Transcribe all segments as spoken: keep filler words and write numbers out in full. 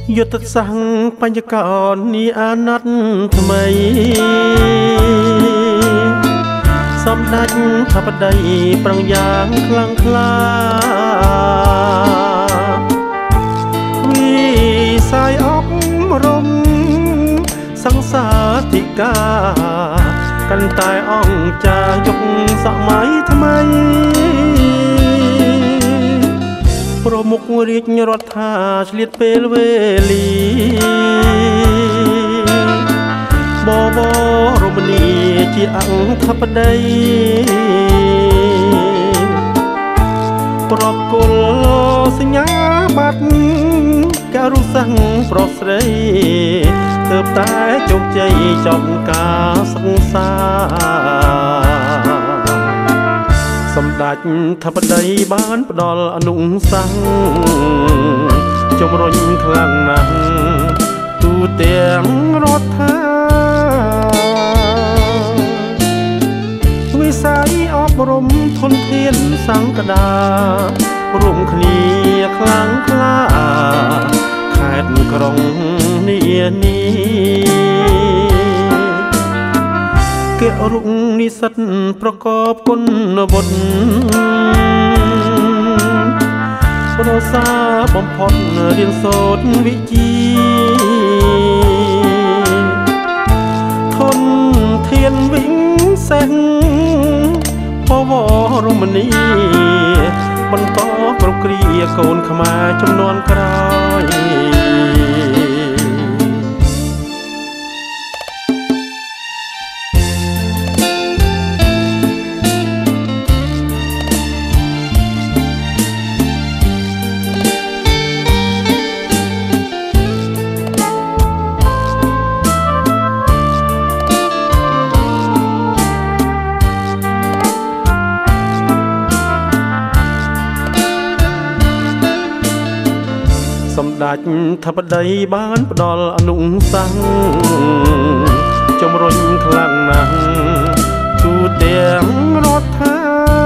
យុទ្ធសាស្ត្របញ្ញកោនេះអាណត្តិថ្មីសម្ដេចធិបតីប្រឹងយ៉ាងខ្លាំងក្លាវិស័យអប់រំសង្សាធិការកាន់តែអង្គចាយុគសម័យថ្មីប្រមុខរាជរដ្ឋាឆ្លៀតពេលវេលាបវរមនីជាអង្គធិបតីប្រគល់សញ្ញាបត្រករុសង្ឃប្រុសស្រីទើបតែជោគជ័យចប់ការសិក្សាសម្ដេចធិបតីបានផ្ដល់អនុសាសន៍ជំរុញខ្លាំងណាស់ទូទាំងរដ្ឋាវិស័យអប់រំធនធានសង្កដារួមគ្នាខ្លាំងក្លាខេត្តក្រុងនានាគរុនិស្សិតប្រកបគុណវុឌ្ឍប្រសើរបំផុតរៀនសូត្រវិជ្ជាធនធានវិញសេះបវរមនីបន្តគ្រប់គ្រាកូនខ្មែរចំនួនក្រោយសម្ដេចធិបតីបានផ្ដល់អនុសាសន៍ជំរុញខ្លាំងណាស់ទូទាំងរដ្ឋា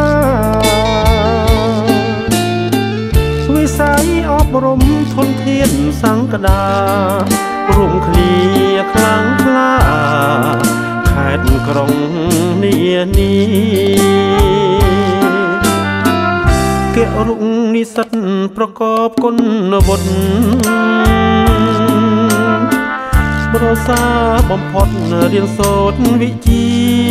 វិស័យអប់រំធនធានសង្កដារួមគ្នាខ្លាំងក្លាខេត្តក្រុងនានាគរុនិស្សិតប្រកបគុណវុឌ្ឍប្រសើរបំផុតរៀនសូត្រវិជ្ជា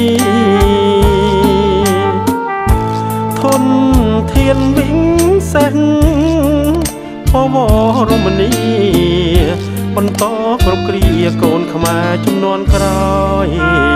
ធនធានវិញសេះបវរមនីបន្តគ្រប់គ្រាកូនខ្មែរចំនួនក្រោយ